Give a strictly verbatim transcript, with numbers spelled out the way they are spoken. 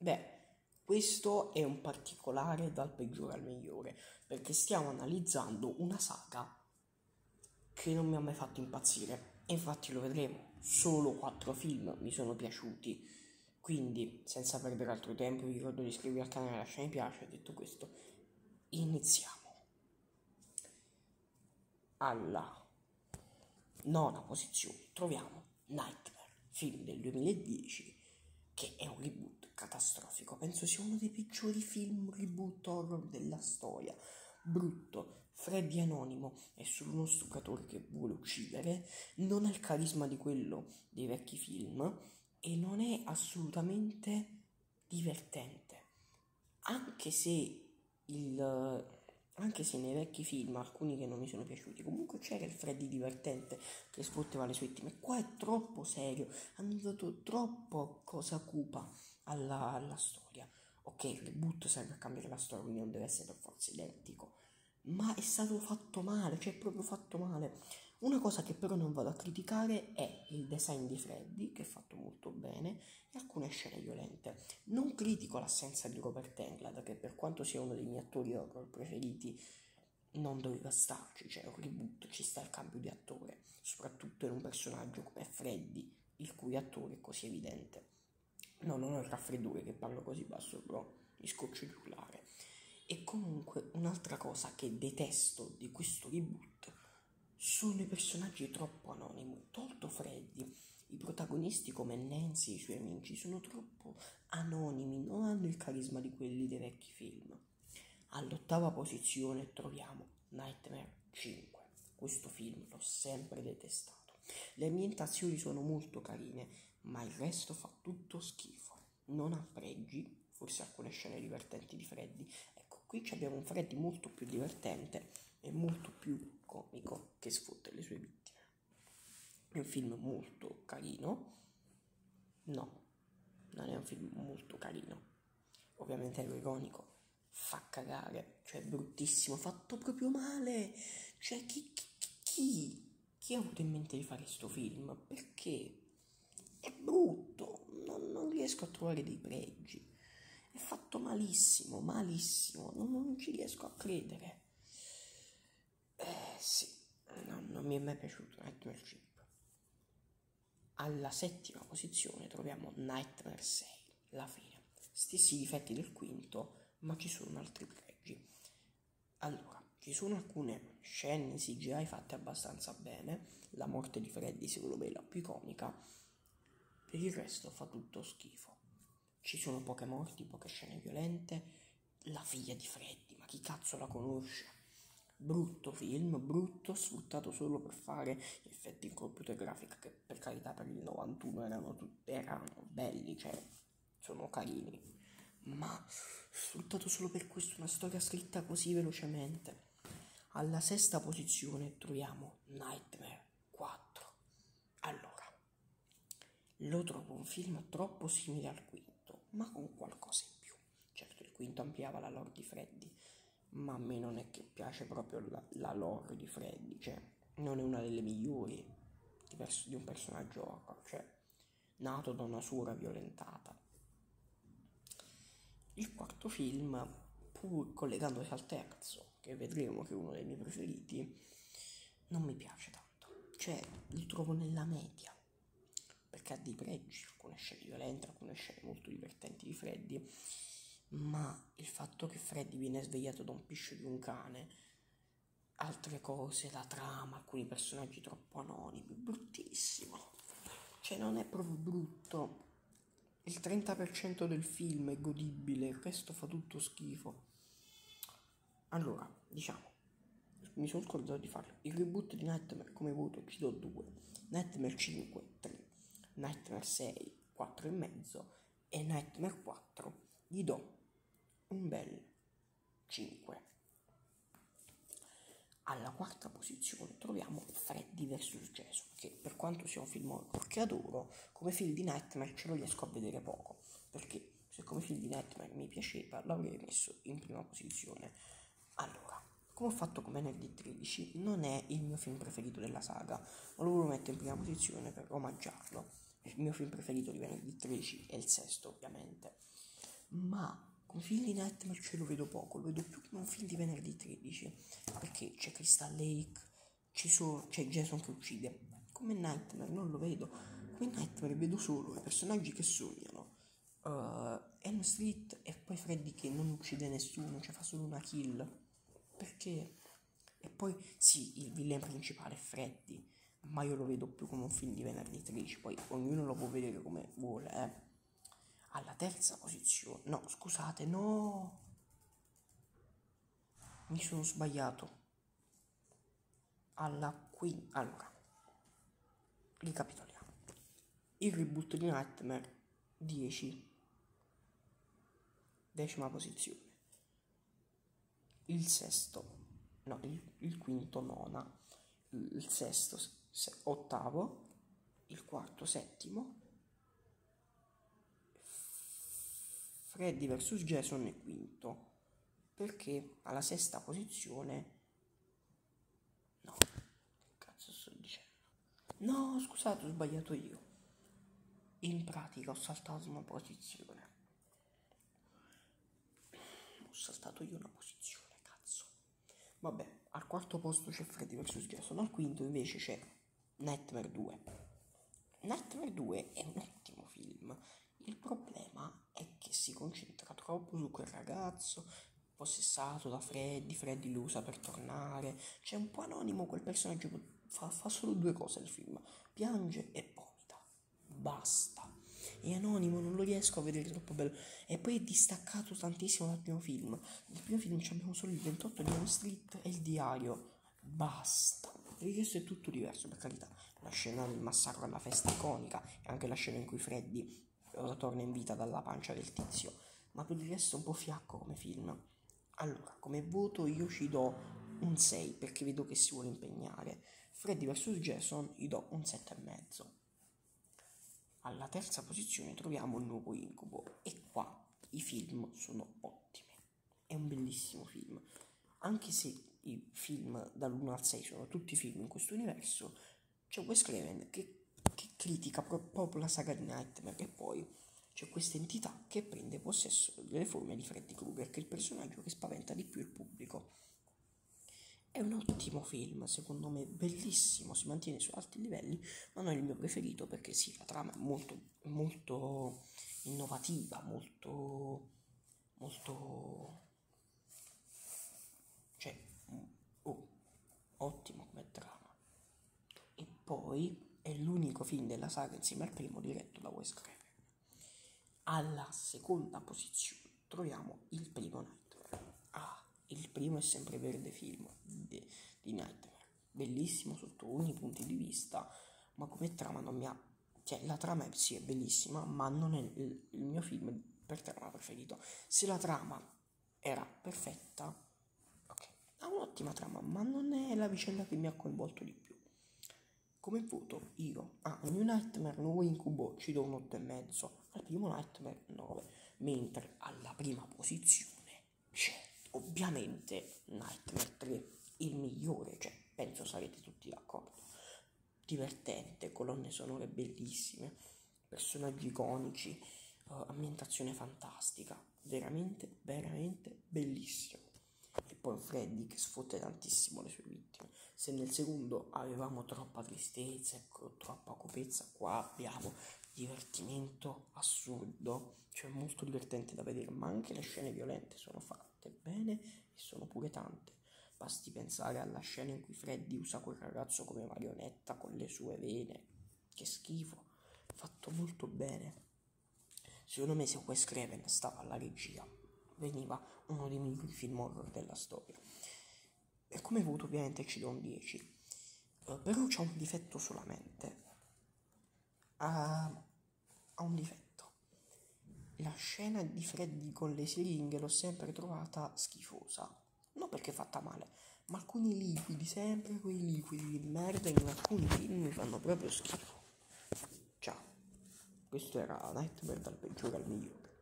Beh, questo è un particolare dal peggiore al migliore, perché stiamo analizzando una saga che non mi ha mai fatto impazzire. E infatti lo vedremo, solo quattro film mi sono piaciuti. Quindi, senza perdere altro tempo, vi ricordo di iscrivervi al canale e lasciare mi piace. Detto questo, iniziamo. Alla nona posizione troviamo Nightmare, film del duemiladieci, che è un reboot catastrofico. Penso sia uno dei peggiori film reboot horror della storia. Brutto, Freddy anonimo è solo uno stucatore che vuole uccidere, non ha il carisma di quello dei vecchi film e non è assolutamente divertente. Anche se il anche se nei vecchi film, alcuni che non mi sono piaciuti, comunque c'era il Freddy divertente che sfotteva le sue vittime. Qua è troppo serio, hanno dato troppo cosa cupa alla, alla storia. Ok, il reboot serve a cambiare la storia, quindi non deve essere per forza identico, ma è stato fatto male, cioè è proprio fatto male. Una cosa che però non vado a criticare è il design di Freddy, che è fatto molto bene, e alcune scene violente. Non critico l'assenza di Robert Englund, che per quanto sia uno dei miei attori horror preferiti, non doveva starci, cioè un reboot, ci sta il cambio di attore, soprattutto in un personaggio come Freddy, il cui attore è così evidente. No, non ho il raffreddore che parlo così basso, però mi scoccio di urlare. E comunque un'altra cosa che detesto di questo reboot sono i personaggi troppo anonimi. Tolto Freddy, i protagonisti come Nancy e i suoi amici sono troppo anonimi, non hanno il carisma di quelli dei vecchi film. All'ottava posizione troviamo Nightmare cinque. Questo film l'ho sempre detestato. Le ambientazioni sono molto carine, ma il resto fa tutto schifo. Non ha pregi, forse alcune scene divertenti di Freddy. Ecco, qui abbiamo un Freddy molto più divertente e molto più comico che sfotte le sue vittime. È un film molto carino. No, non è un film molto carino. Ovviamente è ironico. Fa cagare, cioè è bruttissimo, fatto proprio male. Cioè chi, chi, chi, chi ha avuto in mente di fare sto film? Perché? È brutto, non, non riesco a trovare dei pregi. È fatto malissimo, malissimo, non, non ci riesco a credere. Eh sì, no, non mi è mai piaciuto Nightmare cinque. Alla settima posizione troviamo Nightmare sei, la fine. Stessi difetti del quinto, ma ci sono altri pregi. Allora, ci sono alcune scene C G I fatte abbastanza bene, la morte di Freddy secondo me è la più iconica, per il resto fa tutto schifo. Ci sono poche morti, poche scene violente, la figlia di Freddy, ma chi cazzo la conosce? Brutto film, brutto, sfruttato solo per fare effetti in computer grafica che per carità per il novantuno erano, tutti, erano belli, cioè sono carini, ma sfruttato solo per questo, una storia scritta così velocemente. Alla sesta posizione troviamo Nightmare quattro. Allora, lo trovo un film troppo simile al quinto, ma con qualcosa in più. Certo, il quinto ampliava la lore di Freddy, ma a me non è che piace proprio la, la lore di Freddy, cioè non è una delle migliori di, pers- di un personaggio horror, cioè nato da una suora violentata. Il quarto film, pur collegandosi al terzo, che vedremo che è uno dei miei preferiti, non mi piace tanto, cioè li trovo nella media, perché ha dei pregi, alcune scene violente, alcune scene molto divertenti di Freddy, ma il fatto che Freddy viene svegliato da un piscio di un cane, altre cose, la trama, alcuni personaggi troppo anonimi, bruttissimo, cioè non è proprio brutto, il trenta per cento del film è godibile, il resto fa tutto schifo. Allora, diciamo, mi sono scordato di farlo, il reboot di Nightmare come voto ci do due, Nightmare cinque, tre, Nightmare sei, quattro e mezzo e Nightmare quattro gli do un bel cinque. Alla quarta posizione troviamo Freddy versus. Jason, che per quanto sia un film horror che adoro, come film di Nightmare ce lo riesco a vedere poco, perché se come film di Nightmare mi piaceva l'avrei messo in prima posizione. Allora, come ho fatto con Venerdì tredici, non è il mio film preferito della saga, ma lo volevo mettere in prima posizione per omaggiarlo. Il mio film preferito di Venerdì tredici è il sesto, ovviamente. ma come film di Nightmare ce lo vedo poco, lo vedo più come un film di venerdì tredici, perché c'è Crystal Lake, ci sono, c'è Jason che uccide. Come Nightmare non lo vedo, come Nightmare vedo solo i personaggi che sognano, uh, Elm Street e poi Freddy che non uccide nessuno, cioè fa solo una kill, perché... E poi sì, il villain principale è Freddy, ma io lo vedo più come un film di venerdì tredici, poi ognuno lo può vedere come vuole, eh. Alla terza posizione, no, scusate, no, mi sono sbagliato. Alla quinta, allora, ricapitoliamo. Il reboot di Nightmare, dieci, decima posizione. Il sesto, no, il, il quinto, nona, il sesto, se, ottavo, il quarto, settimo, Freddy versus Jason è quinto, perché alla sesta posizione, no, che cazzo sto dicendo? No, scusate, ho sbagliato io. In pratica ho saltato una posizione. Ho saltato io una posizione, cazzo. Vabbè, al quarto posto c'è Freddy versus Jason, al quinto invece c'è Nightmare due. Nightmare due è un ottimo film. Il problema è che si concentra troppo su quel ragazzo possessato da Freddy, Freddy lo usa per tornare. C'è un po' anonimo quel personaggio, fa, fa solo due cose nel film, piange e vomita, basta. È anonimo, non lo riesco a vedere troppo bello. E poi è distaccato tantissimo dal primo film. Nel primo film abbiamo solo il ventotto di Elm Street e il diario, basta. Per il resto è tutto diverso, per carità. La scena del massacro alla festa iconica e anche la scena in cui Freddy torna in vita dalla pancia del tizio, ma per il resto è un po' fiacco come film. Allora, come voto io ci do un sei perché vedo che si vuole impegnare. Freddy versus Jason gli do un sette e mezzo. Alla terza posizione troviamo il nuovo Incubo e qua i film sono ottimi. È un bellissimo film. Anche se i film dall'uno al sei sono tutti film in questo universo, c'è Wes Craven che, che critica pro- proprio la saga di Nightmare e poi c'è questa entità che prende possesso delle forme di Freddy Krueger, che è il personaggio che spaventa di più il pubblico. È un ottimo film, secondo me, bellissimo, si mantiene su alti livelli, ma non è il mio preferito perché sì, la trama è molto, molto innovativa, molto, molto, cioè, oh, ottimo come trama. E poi è l'unico film della saga insieme al primo diretto da Wes Craven. Alla seconda posizione troviamo il primo Nightmare. Ah, il primo è sempre verde film di, di Nightmare, bellissimo sotto ogni punto di vista, ma come trama non mi ha... Cioè, la trama è, sì, è bellissima, ma non è il, il mio film per trama preferito. Se la trama era perfetta, ok, ha un'ottima trama, ma non è la vicenda che mi ha coinvolto di più. Come voto io a New Nightmare, nuovo Incubo, ci do un otto e mezzo, al primo Nightmare nove, mentre alla prima posizione c'è ovviamente Nightmare tre, il migliore, cioè penso sarete tutti d'accordo. Divertente, colonne sonore bellissime, personaggi iconici, uh, ambientazione fantastica, veramente, veramente bellissimo. E poi Freddy che sfotte tantissimo le sue vittime. Se nel secondo avevamo troppa tristezza e troppa cupezza, qua abbiamo divertimento assurdo, cioè molto divertente da vedere, ma anche le scene violente sono fatte bene e sono pure tante. Basti pensare alla scena in cui Freddy usa quel ragazzo come marionetta con le sue vene, che schifo, fatto molto bene. Secondo me se Wes Craven stava alla regia veniva uno dei migliori film horror della storia. E come voto ovviamente ci do un dieci, uh, però c'ha un difetto solamente, uh, ha un difetto. La scena di Freddy con le siringhe l'ho sempre trovata schifosa, non perché è fatta male, ma alcuni liquidi, sempre quei liquidi di merda in alcuni film mi fanno proprio schifo. Ciao, questo era Nightmare dal peggiore al migliore.